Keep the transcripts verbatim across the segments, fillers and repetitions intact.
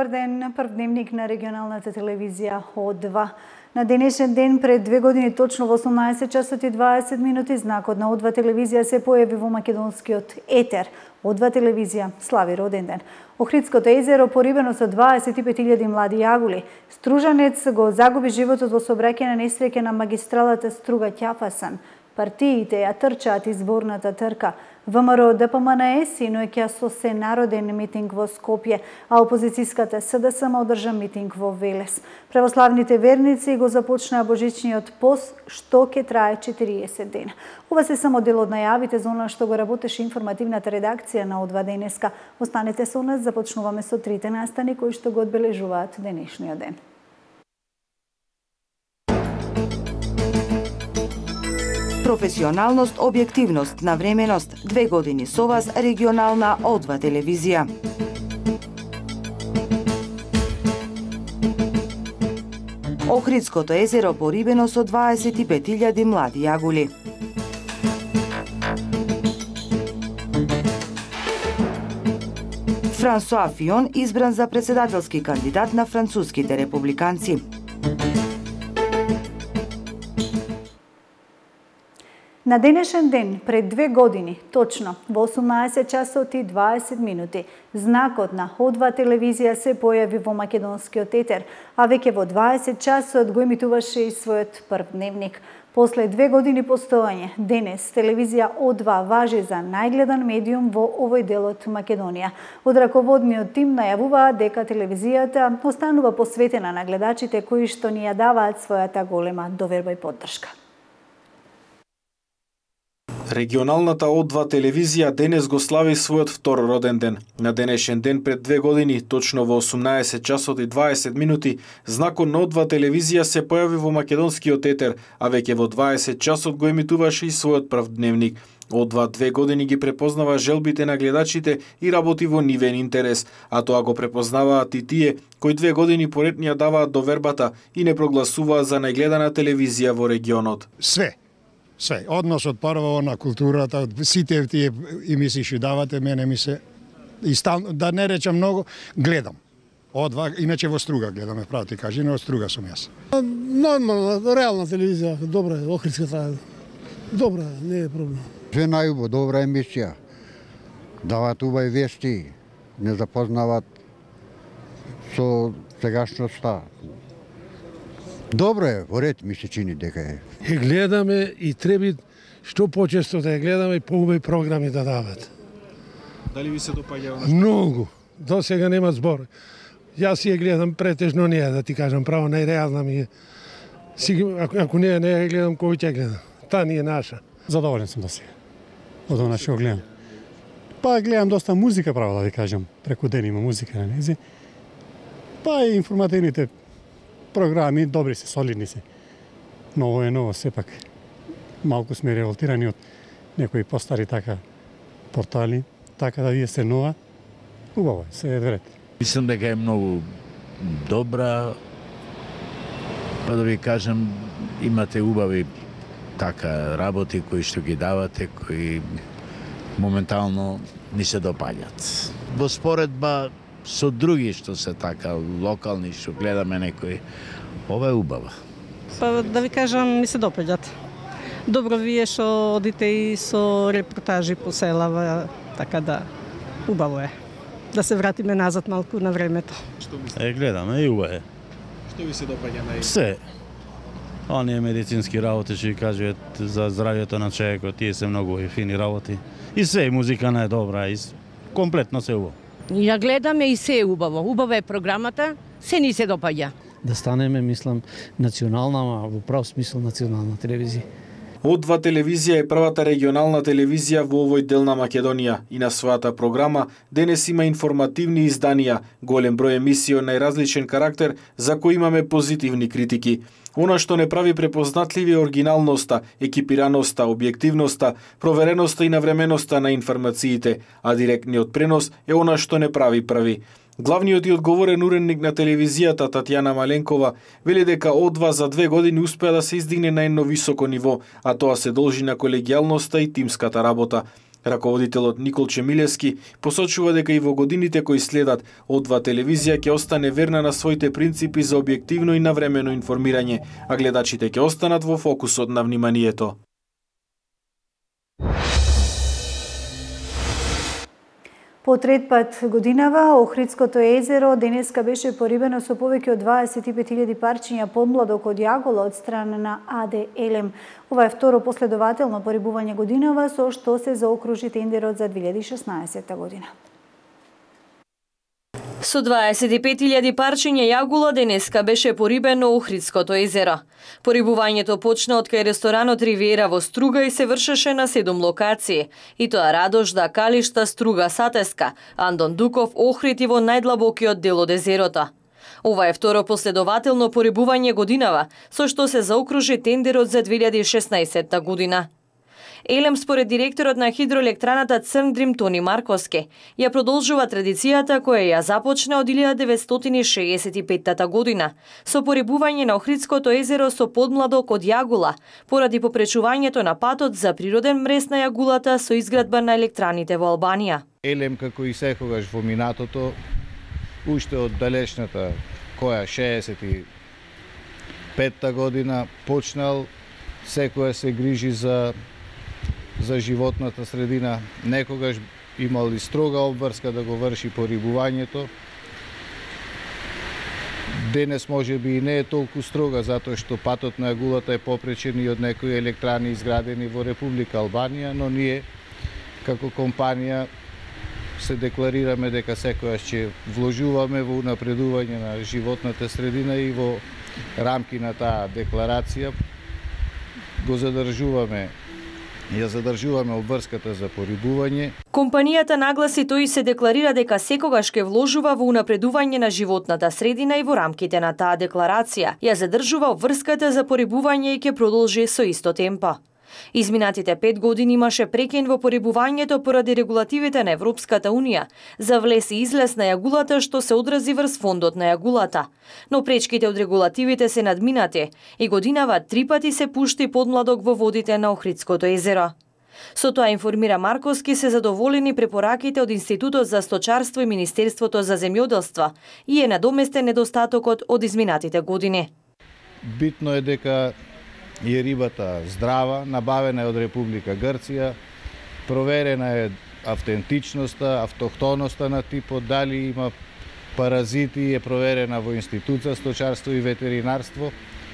Добар ден, прв дневник на регионалната телевизија О два. На денешен ден пред две години точно во осумнаесет часот и дваесет минути знакот на О два телевизија се појави во македонскиот етер. О два телевизија слави роден ден. Охридското езеро порибено со дваесет и пет илјади млади јагули. Стружанец го загуби животот во сообраќајна несреќа на магистралата Струга-Ќафасан. Партиите ја трчаат изборната трка. ВМРО Д П М Н Е синоќа со сенароден митинг во Скопје, а опозицијската С Д С М одржа митинг во Велес. Православните верници го започнаа божичниот пост, што ќе трае четириесет дена. Ова се само дел од најавите за она што го работеше информативната редакција на О два денеска. Останете со нас, започнуваме со трите настани кои што го одбележуваат денешниот ден. Професионалност, објективност, навременост, две години со вас регионална О два телевизија. Охридското езеро порибено со дваесет и пет илјади млади јагули. Франсуа Фион избран за председателски кандидат на француските републиканци. На денешен ден, пред две години, точно во осумнаесет часот и дваесет минути, знакот на О два телевизија се појави во македонскиот етер, а веќе во дваесет часот го емитуваше и својот прв дневник. После две години постојање, денес телевизија О два важи за најгледан медиум во овој дел од Македонија. Од раководниот тим најавуваа дека телевизијата останува посветена на гледачите кои што ни ја даваат својата голема доверба и поддршка. Регионалната О два телевизија денес го слави својот втор роден ден. На денешен ден пред две години, точно во осумнаесет часот и дваесет минути, знакот на О два телевизија се појави во македонскиот етер, а веќе во дваесет часот го емитуваше и својот прв дневник. О два две години ги препознава желбите на гледачите и работи во нивен интерес, а тоа го препознаваат и тие кои две години поред ни ја даваат довербата и не прогласуваат за најгледана телевизија во регионот. Све. Све, односот прво на културата, сите тие емисии што давате, мене ми се и стал, да не речам многу, гледам. О два, иначе во Струга гледаме, право ти кажи, но во Струга сум јас. Нормална, реална телевизија, добра е, Охридската, добра, не е проблем. Све најубаво, добра емисија. Даваат убави вести, не запознават со сегашноста. Добро е, во ред ми се чини дека е. Ја гледаме и треба што почесто да ја гледаме и поубави програми да дават. Дали ви се допаѓа? Многу. До сега нема збор. Јас ја гледам претежно неа, да ти кажам право, најреална ми е. Ако, ако не, не ја гледам, кој ќе гледам? Та не е наша. Задоволен сум до сега. Од она што гледам. Па гледам доста музика, право да ви кажам. Преку ден има музика на низи. Па и информативните програми, добри се, солидни се. Ново е ново, сепак. Малку сме револтирани од некои постари така портали, така да вие сте нова. Убаво е, се е вред. Мислам дека е многу добра, па да ви кажам, имате убави така работи кои што ги давате, кои моментално ни се допаѓат. Во споредба со други што се така локални, што гледаме некои, ова е убава. Па да ви кажам, ми се допаѓат. Добро вие што одите и со репортажи по селава, така да убаво е. Да се вратиме назад малку на времето. Што мислите? Е, гледаме и убаво е. Што ви се допаѓа нај? Се. Оние медицински работи што кажуваат за здравјето на човекот, тие се многу и фини работи. И се, и музика не е добра, и комплетно се убаво. Ја гледаме и се е убаво. Убава е програмата, се ни се допаѓа. Да станеме, мислам, национална, во прав смисол национална телевизија. О два телевизија е првата регионална телевизија во овој дел на Македонија и на својата програма денес има информативни изданија, голем број емисии од најразличен карактер за кои имаме позитивни критики. Она што не прави препознатливи е оригиналноста, екипираноста, објективноста, провереноста и навременоста на информациите, а директниот пренос е она што не прави први. Главниот и одговорен уредник на телевизијата Татјана Маленкова вели дека О два за две години успеа да се издигне на едно високо ниво, а тоа се должи на колегијалноста и тимската работа. Раководителот Николче Милевски посочува дека и во годините кои следат О два телевизија ќе остане верна на своите принципи за објективно и навремено информирање, а гледачите ќе останат во фокусот на вниманието. По трет пат годинава, Охридското езеро денеска беше порибено со повеќе од дваесет и пет илјади парчиња подмладок од јагола од страна на А Д Елем. Ова е второ последователно порибување годинава, со што се заокружи тендерот за две илјади и шеснаесетта година. Со дваесет и пет илјади парчиња јагула денеска беше порибено Охридското езеро. Порибувањето почна од кај ресторанот Ривиера во Струга и се вршеше на седум локации. И тоа Радожда, Калишта, Струга, Сатеска, Андон Дуков, Охрид и во најдлабокиот дел од езерото. Ова е второ последователно порибување годинава, со што се заокружи тендерот за две илјади и шеснаесетта година. Елем, според директорот на хидроелектраната Црндрим Тони Марковски, ја продолжува традицијата која ја започна од илјада деветстотини шеесет и петта година, со порибување на Охридското езеро со подмладок од јагула, поради попречувањето на патот за природен мрез на јагулата со изградба на електраните во Албанија. Елем, како и секогаш во минатото, уште од далечната која шеесет и петта година, почнал секоја се грижи за за животната средина, некогаш имал и строга обврска да го врши порибувањето. Денес може би и не е толку строга, затоа што патот на јагулата е попречен и од некои електрани изградени во Република Албанија, но ние како компанија се декларираме дека секојаш ќе вложуваме во унапредување на животната средина и во рамки на таа декларација го задржуваме ја задржуваме обврската за порибување. Компанијата нагласи тој се декларира дека секогаш ќе вложува во унапредување на животната средина и во рамките на таа декларација ја задржува обврската за порибување и ќе продолжи со исто темпо. Изминатите пет години имаше прекин во порибувањето поради регулативите на Европската Унија за влез и излез на јагулата, што се одрази врз фондот на јагулата. Но пречките од регулативите се надминати и годинава три пати се пушти подмладок во водите на Охридското езеро. Со тоа информира Марковски се задоволени препораките од Институтот за сточарство и Министерството за земјоделство и е надоместен недостатокот од изминатите години. Битно е дека е рибата здрава, набавена е од Република Грција, проверена е автентичноста, автохтоноста на типот, дали има паразити, е проверена во Институт за сточарство и ветеринарство,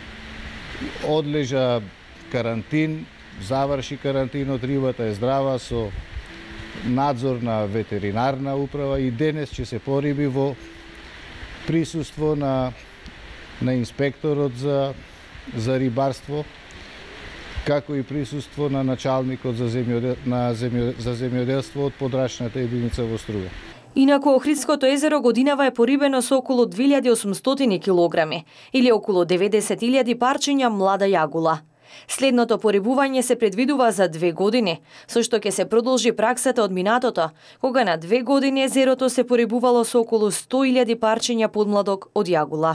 одлежа карантин, заврши карантинот, рибата е здрава со надзор на ветеринарна управа и денес ќе се пориби во присуство на, на инспекторот за за рибарство, како и присуство на началникот за земјодел... на земјо... за земјоделство од подрачната единица во Струга. Инаку Охридското езеро годинава е порибено со околу две илјади и осумстотини килограми или околу деветдесет илјади парчиња млада јагула. Следното порибување се предвидува за две години, со што ќе се продолжи праксата од минатото, кога на две години езерото се порибувало со околу сто илјади парчиња подмладок од јагула.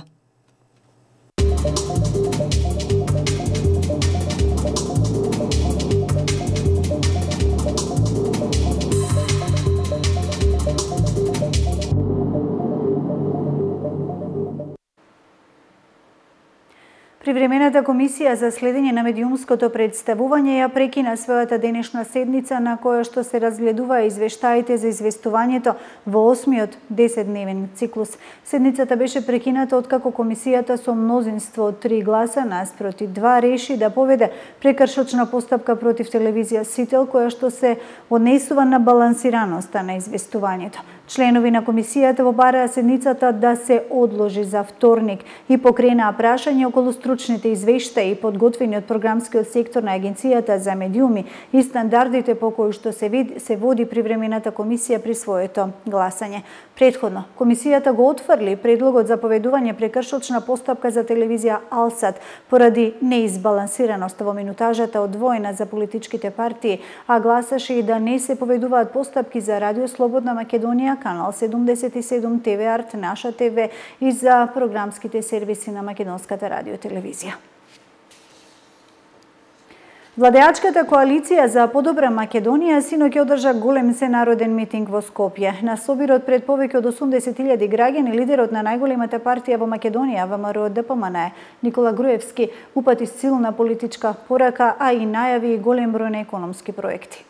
Привремената комисија за следење на медиумското представување ја прекина својата денешна седница на која што се разгледува извештаите за известувањето во осмиот десетдневен циклус. Седницата беше прекината откако комисијата со мнозинство од три гласа наспроти два реши да поведе прекршочна постапка против телевизија Сител, која што се однесува на балансираноста на известувањето. Членови на комисијата во бараа седницата да се одложи за вторник и покренаа прашање околу стручните извештаи подготвени од програмскиот сектор на Агенцијата за медиуми и стандардите по кои што се, вид, се води привремената комисија при своето гласање. Предходно, комисијата го отфрли предлогот за поведување прекршочна постапка за телевизија Алсат поради неизбалансираност во минутажата одвоена за политичките партии, а гласаше и да не се поведуваат постапки за Радио Слободна Македонија, канал седумдесет и седум, Т В Арт, Наша Т В и за програмските сервиси на македонската радиотелевизија. Владеачката коалиција за подобра Македонија синоќ одржа голем сенароден митинг во Скопје. На собирот пред повеќе од осумдесет илјади граѓани, лидерот на најголемата партија во Македонија, ВМРО Д П М Н, Никола Груевски, упати силна политичка порака, а и најави голем број на економски проекти.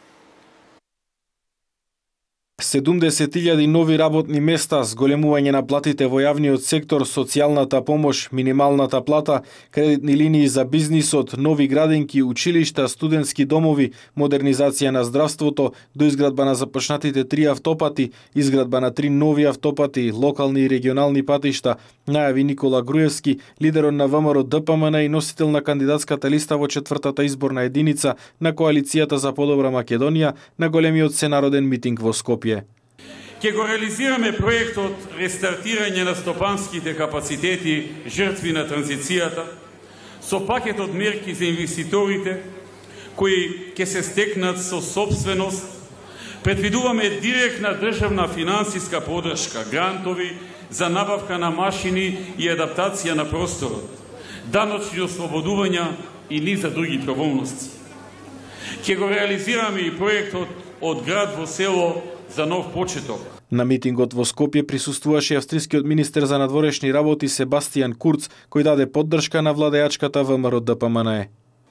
седумдесет илјади нови работни места, зголемување на платите во јавниот сектор, социјалната помош, минималната плата, кредитни линии за бизнисот, нови градинки, училишта, студентски домови, модернизација на здравството, доизградба на започнатите три автопати, изградба на три нови автопати, локални и регионални патишта, најави Никола Груевски, лидерот на ВМРО Д П М Н и носител на кандидатската листа во четвртата изборна единица на коалицијата за подобра Македонија на големиот сенароден митинг во Скопје. Ке го реализираме проектот рестартирање на стопанските капацитети жртви на транзицијата со пакетот мерки за инвеститорите кои ќе се стекнат со собственост. Предвидуваме директна државна финансиска подршка, грантови за набавка на машини и адаптација на просторот, даночни ослободувања и низа други правомности. Ке го реализираме и проектот од град во село за нов почеток. На митингот во Скопје присуствуваше австрискиот министер за надворешни работи Себастијан Курц, кој даде поддршка на владеачката ВМРО Д П М Н.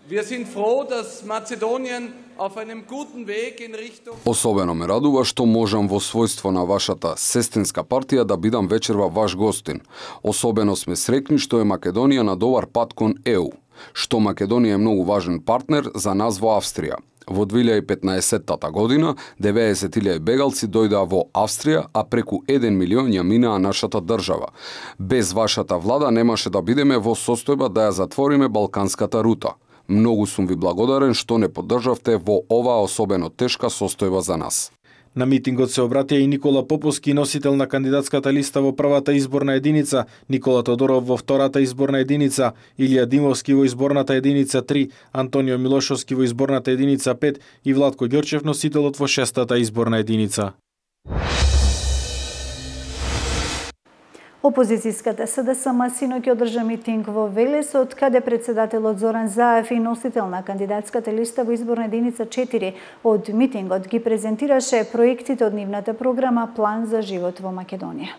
Особено ме радува што можам во својство на вашата сестринска партија да бидам вечерва ваш гостин. Особено сме среќни што е Македонија на добар пат кон Е У, што Македонија е многу важен партнер за нас во Австрија. Во две илјади и петнаесетта година деветдесет илјади бегалци дојдоа во Австрија, а преку еден милион ја минаа нашата држава. Без вашата влада немаше да бидеме во состојба да ја затвориме балканската рута. Многу сум ви благодарен што не поддржавте во оваа особено тешка состојба за нас. На митингот се обратија и Никола Поповски, носител на кандидатската листа во првата изборна единица, Никола Тодоров во втората изборна единица, Илија Димовски во изборната единица три, Антонио Милошовски во изборната единица пет и Владко Ѓорчев, носителот во шестата изборна единица. Опозицијската С Д С М синоќ одржа митинг во Велесот, каде председателот Зоран Заев и носител на кандидатската листа во изборна единица четири од митингот ги презентираше проектите од нивната програма План за живот во Македонија.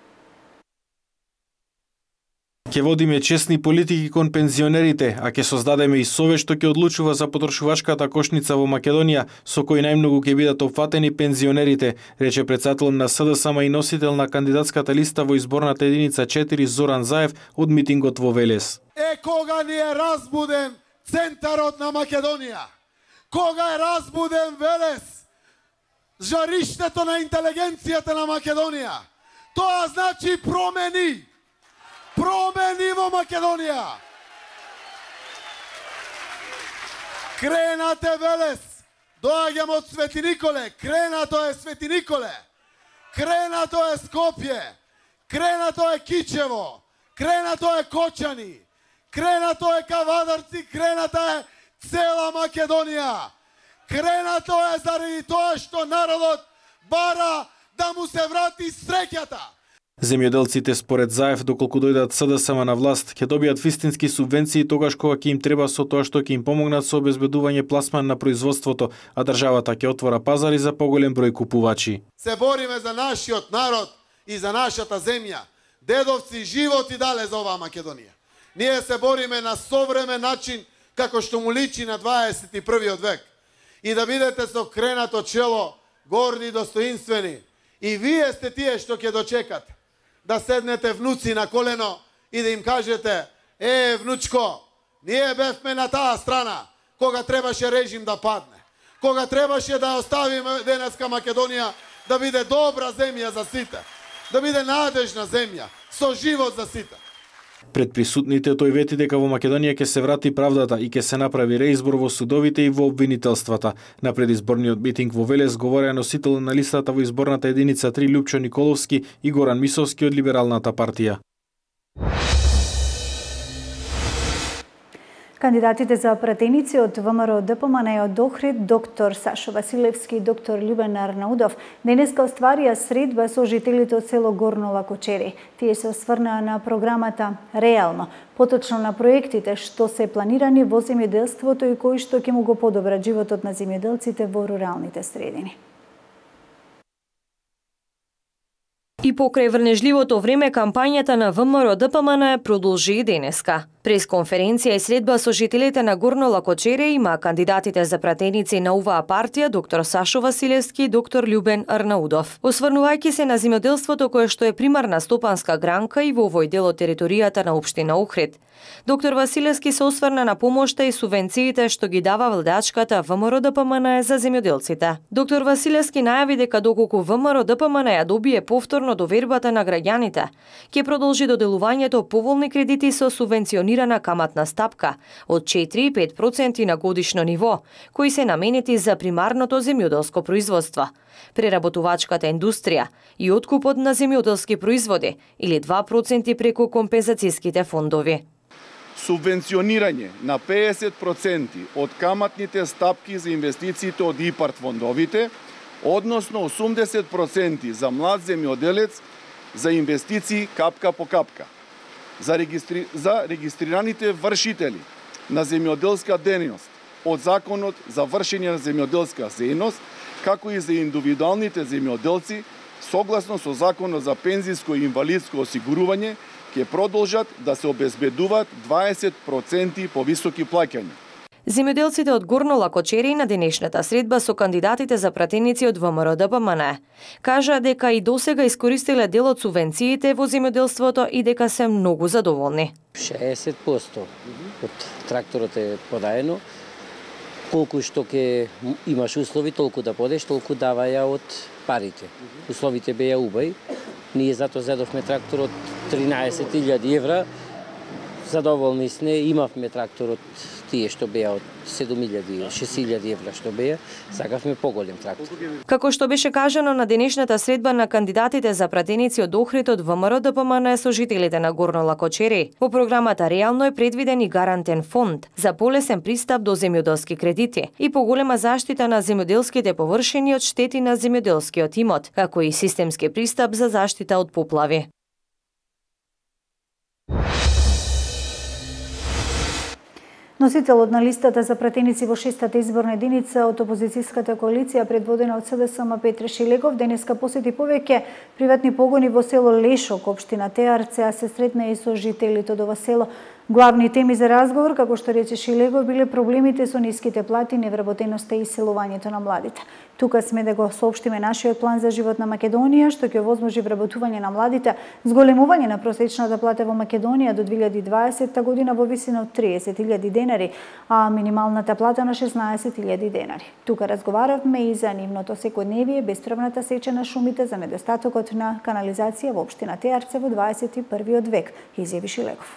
Ке водиме честни политики кон пензионерите, а ке создадеме и совет што ќе одлучува за потрошувачката кошница во Македонија, со кој најмногу ќе бидат опфатени пензионерите, рече председател на С Д С М и носител на кандидатската листа во изборната единица четири Зоран Заев од митингот во Велес. Е, кога ни е разбуден центарот на Македонија, кога е разбуден Велес, жариштето на интелигенцијата на Македонија, тоа значи промени. Промени во Македонија. Кренате Велес, доаѓам од Свети Николе, кренато е Свети Николе, кренато е Скопје, кренато е Кичево, кренато е Кочани, кренато е Кавадарци, крената е цела Македонија. Кренато е заради тоа што народот бара да му се врати среќата. Земјоделците според Заев, доколку дојдат С Д С М на власт, ќе добијат вистински субвенции тогаш кога ќе им треба, со тоа што ќе им помогнат со обезбедување пласман на производството, а државата ќе отвора пазари за поголем број купувачи. Се бориме за нашиот народ и за нашата земја. Дедовци животи дале за оваа Македонија. Ние се бориме на современ начин, како што му личи на дваесет и првиот век. И да бидете со кренато чело, горди и достоинствени. И вие сте тие што ќе дочекате. Да седнете внуци на колено и да им кажете: е, внучко, ние бевме на таа страна, кога требаше режим да падне, кога требаше да оставиме денеска Македонија да биде добра земја за сите, да биде надежна земја, со живот за сите. Пред присутните тој вети дека во Македонија ќе се врати правдата и ќе се направи реизбор во судовите и во обвинителствата. На предизборниот митинг во Велес говореа носител на листата во изборната единица три Љупчо Николовски и Горан Мисовски од Либералната партија. Кандидатите за пратеници од ВМРО Д П М Н од Охрид, доктор Сашо Василевски и доктор Љубен Арнаудов, денеска остварија средба со жителите од село Горно Лакочери. Тие се осврнаа на програмата Реално, поточно на проектите што се планирани во земјоделството и кои што ќе му го подобрат животот на земјоделците во руралните средини. И покрај врнежливото време, кампањата на В М Р Д П М Н продолжи и денеска. Пресконференција и средба со жителите на Горно Лакочере има кандидатите за пратеници на оваа партија доктор Сашо Василевски и доктор Љубен Арнаудов. Осврнувајќи се на земјоделството кое што е примарна стопанска гранка и во овој дел од територијата на општина Охрид, доктор Василевски се осврна на помошта и субвенциите што ги дава владачката В М Р Д П М Н за земјоделците. Доктор Василевски најави дека доколку В М Р Д П М Н ја добие повторно довербата на граѓаните, ќе продолжи доделувањето поволни кредити со субвенционирана каматна стапка од четири и пет проценти на годишно ниво, кои се наменети за примарното земјоделско производство, преработувачката индустрија и откупот на земјоделски производи или два проценти преку компензацијските фондови. Субвенционирање на педесет проценти од каматните стапки за инвестициите од И П А Р Д фондовите, односно осумдесет проценти за млад земјоделец за инвестиции капка по капка. За, регистри... за регистрираните вршители на земјоделска дејност од Законот за вршење на земјоделска дејност, како и за индивидуалните земјоделци, согласно со Законот за пензиско и инвалидско осигурување, ќе продолжат да се обезбедуваат дваесет проценти повисоки плаќања. Земјоделците од Горно Лакочери на денешната средба со кандидатите за пратеници од В М Р Д П М Н кажа дека и досега искористиле дел од субвенциите во земјоделството и дека се многу задоволни. шеесет проценти од тракторот е подаено. Колку што ќе имаш услови, толку да подеш, толку даваја од парите. Условите беа убави. Ние затоа зедовме трактор од тринаесет илјади евра. Задоволни сме, имавме трактор од тие што беа од седум илјади, шест илјади евра што беа, сакавме поголем трактор. Како што беше кажано на денешната средба на кандидатите за пратеници од Охрид од В М Р Д П М Н со жителите на Горно Лакочери, во програмата Реално е предвиден и гарантен фонд за полесен пристап до земјоделски кредити и поголема заштита на земјоделските површини од штети на земјоделскиот имот, како и системски пристап за заштита од поплави. Носителот на листата за пратеници во шестата изборна единица од опозицијската коалиција предводена од С Д С М Петре Шилегов денеска посети повеќе приватни погони во село Лешок, општина Теарце, а се сретна и со жителите од ова село. Главни теми за разговор, како што рече Шилегов, биле проблемите со ниските плати, невработеноста и иселувањето на младите. Тука сме да го соопштиме нашиот план за живот на Македонија, што ќе овозможи вработување на младите, зголемување на просечната плата во Македонија до две илјади и дваесетта година во висина од триесет илјади денари, а минималната плата на шеснаесет илјади денари. Тука разговаравме и за нивното секојдневие, бесправната сеча на шумите, за недостатокот на канализација во општина Теарце во дваесет и првиот век, изјави Шилегов.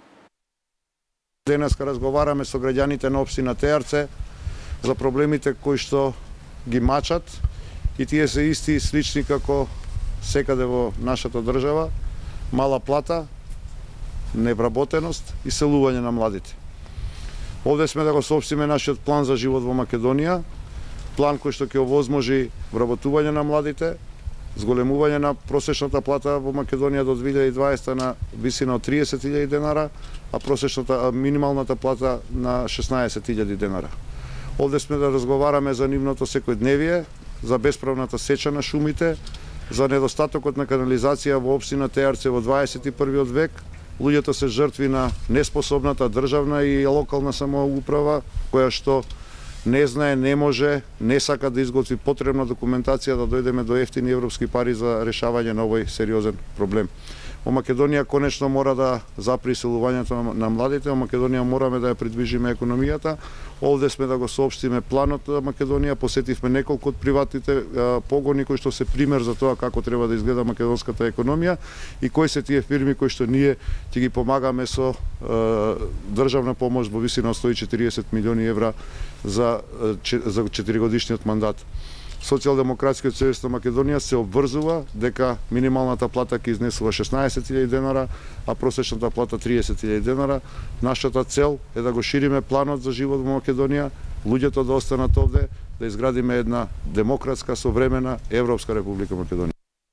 Денеска разговараме со граѓаните на општина Теарце за проблемите кои што ги мачат и тие се исти и слични како секаде во нашата држава: мала плата, невработеност и селување на младите. Овде сме да го соопштиме нашиот план за живот во Македонија, план кој што ќе овозможи вработување на младите, зголемување на просечната плата во Македонија до две илјади и дваесетта на висина од триесет илјади денара, а просечната минималната плата на шеснаесет илјади денара. Овде сме да разговараме за нивното секојдневие, за бесправната сеча на шумите, за недостатокот на канализација во општина Теарце во дваесет и првиот век. Луѓето се жртви на неспособната државна и локална самоуправа, која што не знае, не може, не сака да изготви потребна документација да дојдеме до ефтини европски пари за решавање на овој сериозен проблем. Во Македонија конечно мора да запри иселувањето на младите, во Македонија мораме да ја придвижиме економијата. Овде сме да го соопштиме планот на Македонија, посетивме неколку од приватните погони кои што се пример за тоа како треба да изгледа македонската економија и кои се тие фирми кои што ние ќе ги помагаме со државна помош во висина од сто и четириесет милиони евра за за четиригодишниот мандат. Социјалдемократскиот сојуз на Македонија се обврзува дека минималната плата ќе изнесува шеснаесет илјади денара, а просечната плата триесет илјади денара. Нашата цел е да го шириме планот за живот во Македонија, луѓето да останат овде, да изградиме една демократска, современа Европска република Македонија.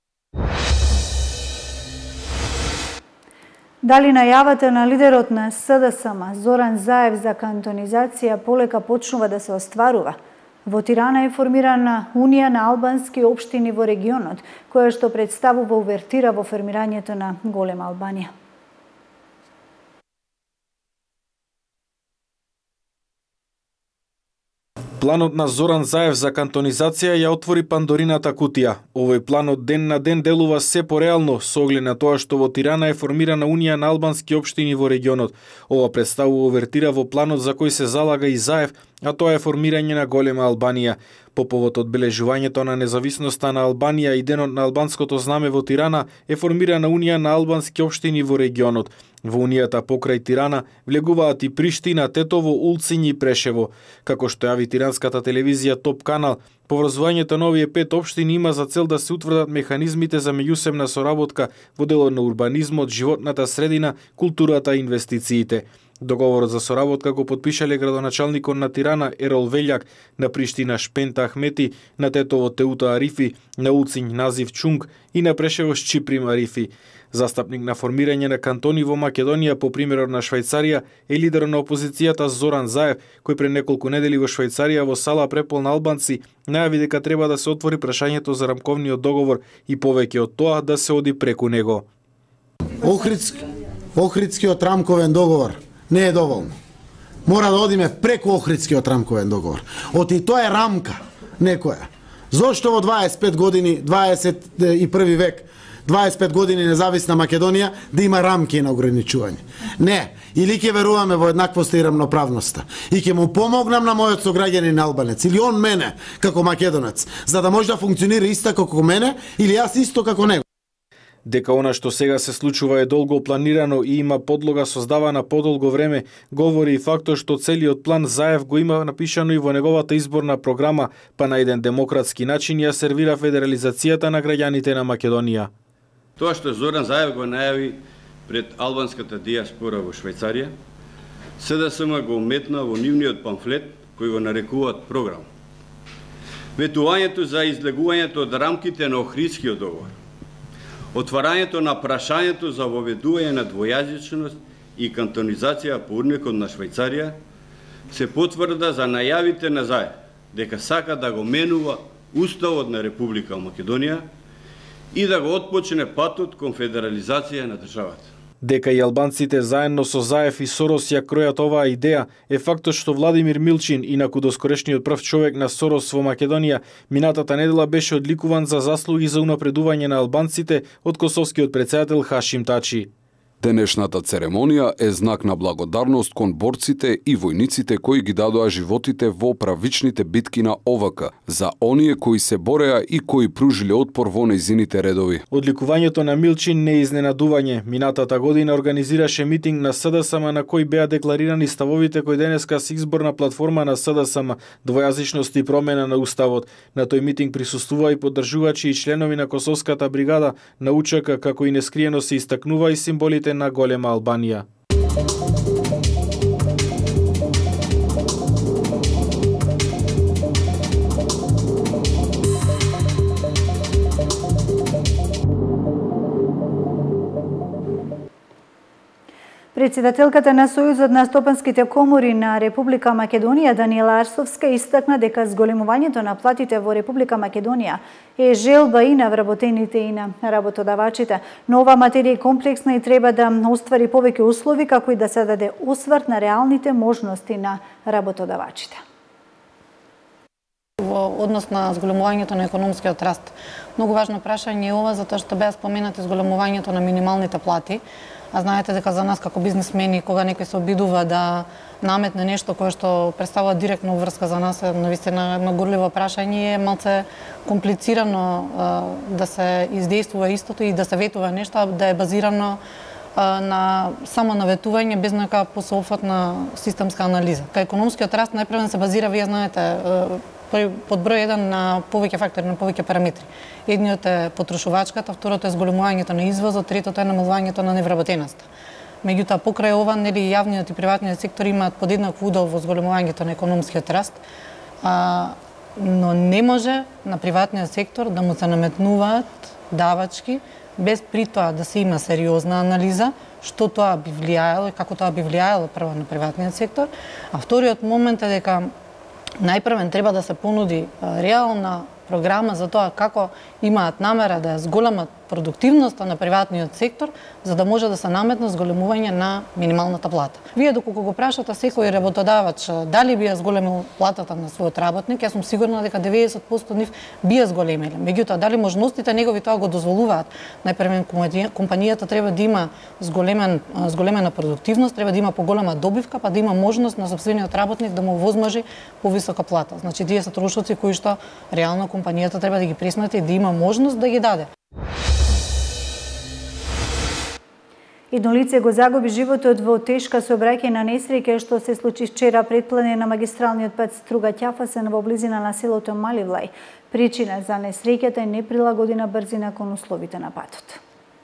Дали најавата на лидерот на СДСМ Зоран Заев за кантонизација полека почнува да се остварува? Во Тирана е формирана Унија на албански општини во регионот, која што представува увертира во формирањето на голема Албанија. Планот на Зоран Заев за кантонизација ја отвори Пандорината кутија. Овој план од ден на ден делува се пореално со оглед на тоа што во Тирана е формирана Унија на албански општини во регионот. Ова представува увертира во планот за кој се залага и Заев, а тоа е формирање на голема Албанија. По повод одбележувањето на независноста на Албанија и денот на албанското знаме во Тирана е формирана Унија на албански општини во регионот. Во Унијата покрај Тирана влегуваат и Приштина, Тетово, Улцин и Прешево. Како што јави тиранската телевизија Топ канал, поврзувањето на овие пет општини има за цел да се утврдат механизмите за меѓусебна соработка во делот на урбанизмот, животната средина, културата и инвестициите. Договорот за соработка го потпишале градоначалникот на Тирана Ерол Велјак, на Приштина Шпента Ахмети, на Тетово Теута Арифи, на Улцин Назив Чунг и на Прешево Шчиприм Арифи. Застапник на формирање на кантони во Македонија по примерот на Швајцарија е лидерот на опозицијата Зоран Заев, кој пред неколку недели во Швајцарија во сала преполна албанци најави дека треба да се отвори прашањето за рамковниот договор и повеќе од тоа да се оди преку него. Охридски, Охридскиот рамковен договор не е доволно. Мора да одиме преку Охридскиот рамковен договор. Оти тоа е рамка некоја. Зошто во дваесет и пет години, дваесет и први век, дваесет и пет години независна Македонија да има рамки на ограничување? Не, или ќе веруваме во еднаквоста и рамноправноста и ќе му помогнам на мојот сограѓанин албанец или он мене како македонец, за да може да функционира исто како мене или јас исто како него. Дека она што сега се случува е долго планирано и има подлога создавана подолго време, говори и фактот што целиот план Заев го има напишано и во неговата изборна програма, па на еден демократски начин ја сервира федерализацијата на граѓаните на Македонија. Тоа што Зоран Заев го најави пред албанската диаспора во Швајцарија, СДСМ го уметна во нивниот памфлет кој го нарекуваат програм. Ветувањето за излегувањето од рамките на Охридскиот договор, отварањето на прашањето за воведување на двојазичност и кантонизација по урникот на Швајцарија се потврда за најавите на Заев дека сака да го менува Уставот на Република Македонија и да го отпочне патот кон федерализација на државата. Дека и албанците заедно со Заев и Сорос ја кројат оваа идеја е фактот што Владимир Милчин, инаку доскорешниот прв човек на Сорос во Македонија, минатата недела беше одликуван за заслуги за унапредување на албанците од косовскиот претседател Хашим Тачи. Денешната церемонија е знак на благодарност кон борците и војниците кои ги дадоа животите во правичните битки на О В К, за оние кои се бореа и кои пружиле отпор во нејзините редови. Одликувањето на Милчин не е изненадување. Минатата година организираше митинг на СДСМ на кој беа декларирани ставовите кои денеска се изборна платформа на СДСМ, двојазичност и промена на уставот. На тој митинг присуствува и поддржувачи и членови на Косовската бригада на У Ч К, како и нескриено се истакнува и символите на голема Албанија. Председателката на Сојузот на стопанските комори на Република Македонија Даниела Арсовска истакна дека зголемувањето на платите во Република Македонија е желба и на вработените и на работодавачите. Но ова материја е комплексна и треба да оствари повеќе услови како и да се даде осврт на реалните можности на работодавачите. Во однос на зголемувањето на економскиот раст, многу важно прашање е ова затоа што беа споменати зголемувањето на минималните плати. А знаете дека за нас како бизнисмени, кога некој се обидува да наметне нешто кое што представува директна врска за нас, е навистина едно горливо прашање, е малце комплицирано да се издействува истото и да се ветува нешто, да е базирано на само наветување без нека посеопфатна системска анализа. Кај економскиот раст најпрвен се базира, вие знаете, под број еден на повеќе фактори, на повеќе параметри. Едниот е потрошувачката, второто е зголемувањето на извозот, третото е намалувањето на невработеноста. Меѓутоа, покрај ова, нели јавниот и приватниот сектор имаат подеднакво удел во зголемувањето на економскиот раст, а, но не може на приватниот сектор да му се наметнуваат давачки без при тоа да се има сериозна анализа што тоа би влијаело и како тоа би влијаело прво на приватниот сектор, а вториот момент е дека најпрвен треба да се понуди реална програма за тоа како имаат намера да зголемат продуктивноста на приватниот сектор, за да може да се наметне зголемување на минималната плата. Вие доколку го прашате секој работодавач дали би ја зголемил платата на својот работник, јас сум сигурна дека деветдесет проценти нив би ја зголемиле. Меѓутоа, дали можностите негови тоа го дозволуваат? Најпрвен компанијата треба да има зголемен зголемена продуктивност, треба да има поголема добивка, па да има можност на сопствениот работник да му возможи повисока плата. Значи, тие се трошоци кои што реално компанијата треба да ги пресмети и да има можност да ги даде. Едно лице го загуби животот во тешка сообраќајна несреќа што се случи вчера пред плање на магистралниот пат Струга-Ќафасен во близина на селото Маливлај. Причина за несреќата е неприлагодена брзина кон условите на патот.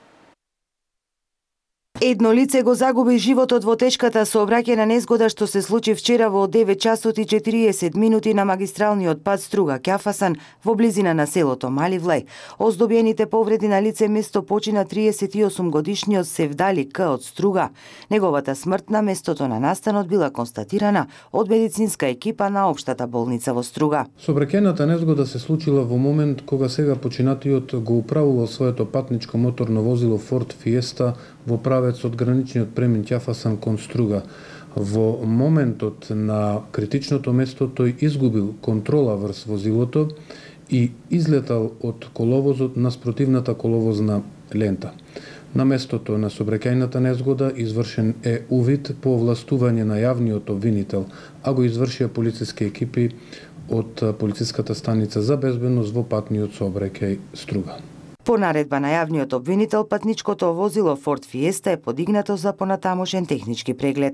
Едно лице го загуби животот во тешката сообраќајна незгода што се случи вчера во девет часот и четириесет минути на магистралниот пат Струга-Ќафасен во близина на селото Маливлај. Оздобените повреди на лице место почина триесет и осум годишниот Севдали К од Струга. Неговата смрт на местото на настанот била констатирана од медицинска екипа на општата болница во Струга. Сообраќајната незгода се случила во момент кога сега починатиот го управувал своето патничко моторно возило Ford Fiesta во правец од граничниот премин Ќафасен кон Струга. Во моментот на критичното место тој изгубил контрола врз возилото и излетал од коловозот на спротивната коловозна лента. На местото на сообраќајната незгода извршен е увид по овластување на јавниот обвинител, а го извршија полициски екипи од полициската станица за безбедност во патниот сообраќај Струга. По наредба на јавниот обвинител, патничкото возило Ford Fiesta е подигнато за понатамошен технички преглед.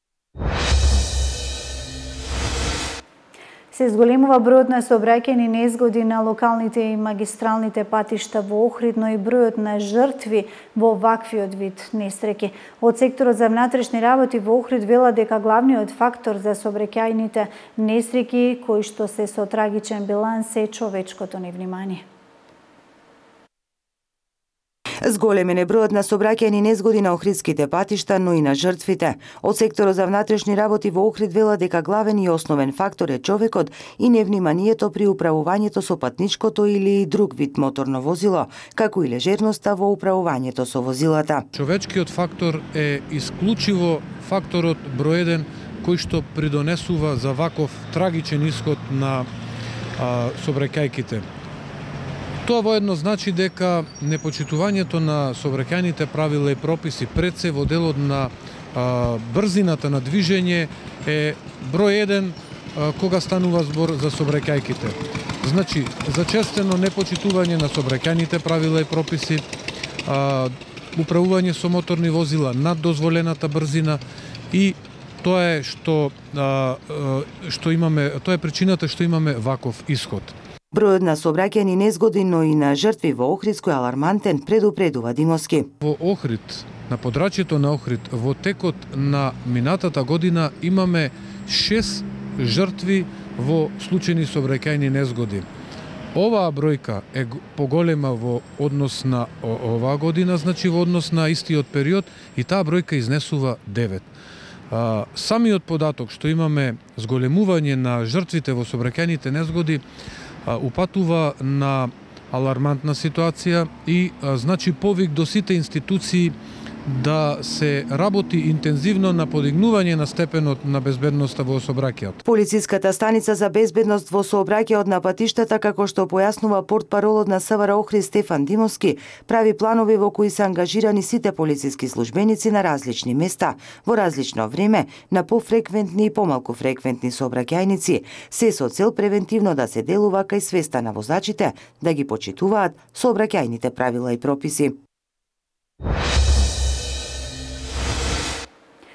Се зголемува бројот на сообраќајни незгоди на локалните и магистралните патишта во Охрид, но и бројот на жртви во ваквиот вид несреќи. Од секторот за внатрешни работи во Охрид вела дека главниот фактор за сообраќајните несреќи кои што се со трагичен биланс е човечкото невнимание. Зголемен е бројот на сообраќајни незгоди на охридските патишта, но и на жртвите. Од секторот за внатрешни работи во Охрид вела дека главен и основен фактор е човекот и невниманието при управувањето со патничкото или друг вид моторно возило, како и лежерноста во управувањето со возилата. Човечкиот фактор е исклучиво факторот број еден кој што придонесува за ваков трагичен исход на а, сообраќајките. Тоа воедно значи дека непочитувањето на сообраќајните правила и прописи пред се во делот на а, брзината на движење е број еден а, кога станува збор за сообраќајките. Значи, зачестено непочитување на сообраќајните правила и прописи, а, управување со моторни возила над дозволената брзина и тоа е што а, што имаме, тоа е причината што имаме ваков исход. Бројот на сообраќајни незгоди, но и на жртви во Охридско е алармантен, предупредува Димовски. Во Охрид, на подрачјето на Охрид, во текот на минатата година имаме шест жртви во случајни сообраќајни незгоди. Оваа бројка е поголема во однос на оваа година, значи во однос на истиот период, и таа бројка изнесува девет. А, самиот податок што имаме зголемување на жртвите во сообраќајните незгоди упатува на алармантна ситуација и а, значи повик до сите институции да се работи интензивно на подигнување на степенот на безбедноста во сообраќајот. Полициската станица за безбедност во сообраќајот на патиштата, како што појаснува портпаролот на СВР Охрид Стефан Димовски, прави планови во кои се ангажирани сите полициски службеници на различни места, во различно време, на пофреквентни и помалку фреквентни сообраќајници, се со цел превентивно да се делува кај свеста на возачите да ги почитуваат сообраќајните правила и прописи.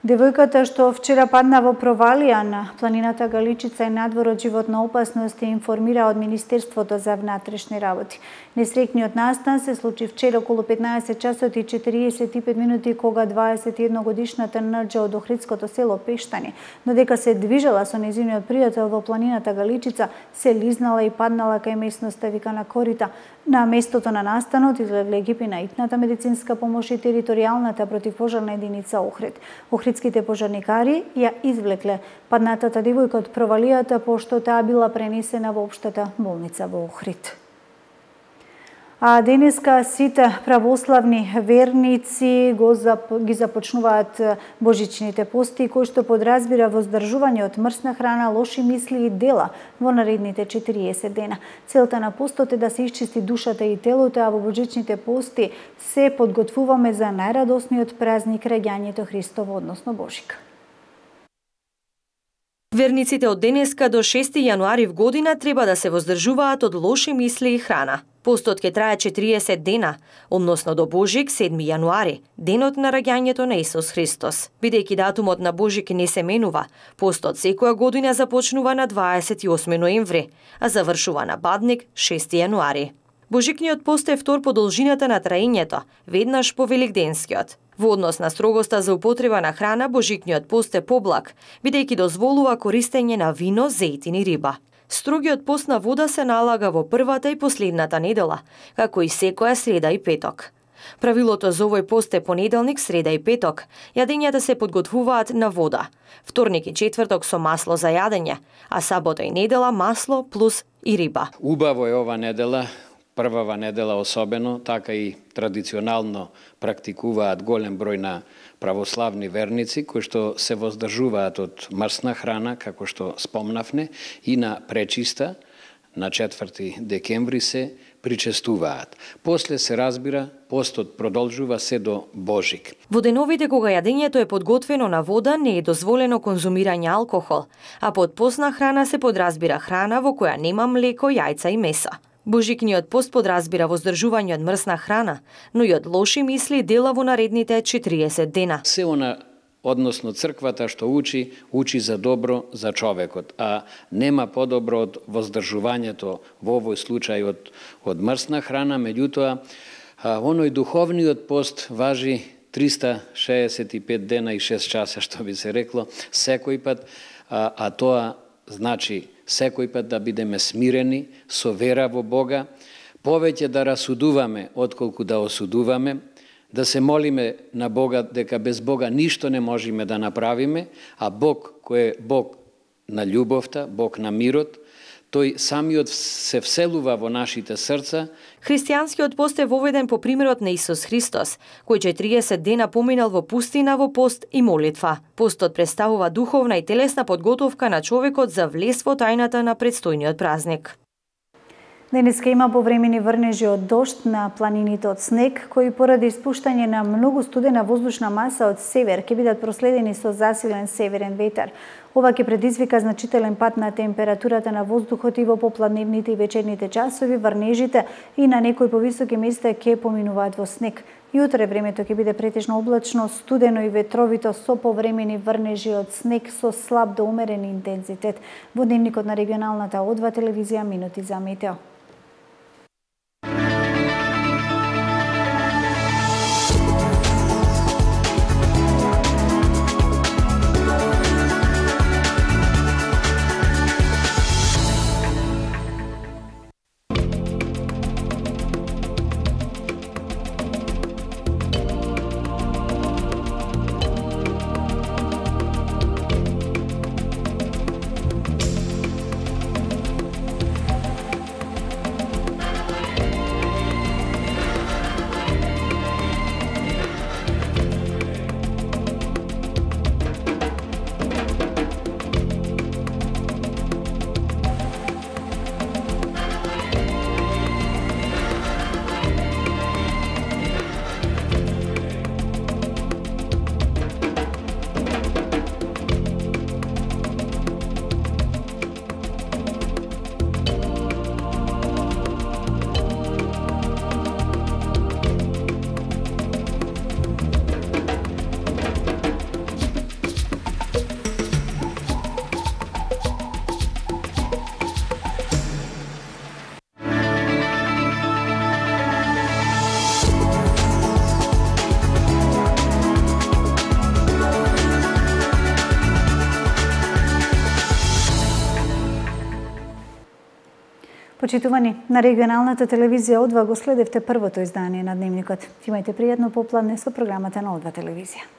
Девојката што вчера падна во провалија на планината Галичица и надвор од животна опасност информира од Министерството за внатрешни работи. Несреќниот настан се случи вчера околу петнаесет часот и четириесет и пет минути кога дваесет и едногодишната Нрџа од охридското село Пештани, додека се движела со нејзиниот пријател во планината Галичица, се лизнала и паднала кај местноста Викана Корита. На местото на настанот излегле екипи на итната медицинска помош и територијалната противпожарна единица Охрид. Охридските пожарникари ја извлекле паднатата девојка од провалијата, пошто таа била пренесена во општата болница во Охрид. А денеска сите православни верници го зап... ги започнуваат божичните пости, кои што подразбира воздржување од мрсна храна, лоши мисли и дела во наредните четириесет дена. Целта на постот е да се исчисти душата и телото, а во божичните пости се подготвуваме за најрадосниот празник раѓањето Христово, односно Божик. Верниците од денеска до шести јануари в година треба да се воздржуваат од лоши мисли и храна. Постот ќе трае четириесет дена, односно до Божик седми јануари, денот на раѓањето на Исус Христос. Бидејќи датумот на Божик не се менува, постот секоја година започнува на дваесет и осми ноември, а завршува на Бадник шести јануари. Божикниот пост е втор по должината на траењето, веднаш по великденскиот. Во однос на строгоста за употреба на храна, божикниот пост е поблаг, бидејќи дозволува користење на вино, зејтин и риба. Строгиот пост на вода се налага во првата и последната недела, како и секоја среда и петок. Правилото за овој пост е понеделник, среда и петок. Јадењата се подготвуваат на вода. Вторник и четврток со масло за јадење, а сабота и недела масло плюс и риба. Убаво е ова недела, првава недела особено, така и традиционално практикуваат голем број на православни верници кои што се воздржуваат од мрсна храна, како што спомнавне, и на пречиста на четврти декември се причестуваат. После се разбира, постот продолжува се до Божик. Во деновите кога јадењето е подготвено на вода, не е дозволено конзумирање алкохол, а под постна храна се подразбира храна во која нема млеко, јајца и меса. Божикниот пост подразбира воздржување од мрсна храна, но и од лоши мисли дела во наредните четириесет дена. Се она, односно црквата што учи, учи за добро за човекот, а нема подобро од воздржувањето во овој случај од, од мрсна храна, меѓутоа, оној духовниот пост важи триста шеесет и пет дена и шест часа, што би се рекло, секој пат, а, а тоа значи секој пат да бидеме смирени, со вера во Бога, повеќе да расудуваме отколку да осудуваме, да се молиме на Бога дека без Бога ништо не можеме да направиме, а Бог кој е Бог на љубовта, Бог на мирот, тој самиот се вселува во нашите срца. Христијанскиот пост е воведен по примерот на Исус Христос, кој четириесет дена поминал во пустина во пост и молитва. Постот представува духовна и телесна подготовка на човекот за влез во тајната на предстојниот празник. Денеска има повремени врнежи од дожд на планините од снег, кои поради испуштање на многу студена воздушна маса од север ќе бидат проследени со засилен северен ветар. Ова ќе предизвика значителен пад на температурата на воздухот и во попладневните и вечерните часови, врнежите и на некои повисоки места ќе поминуваат во снег. Јутре времето ќе биде претежно облачно, студено и ветровито со повремени врнежи од снег со слаб до умерен интензитет. Во дневникот на регионалната О два телевизија минути за метео. Почитувани, на регионалната телевизија О два го следевте првото издание на Дневникот. Имајте пријатно попладне со програмата на О два телевизија.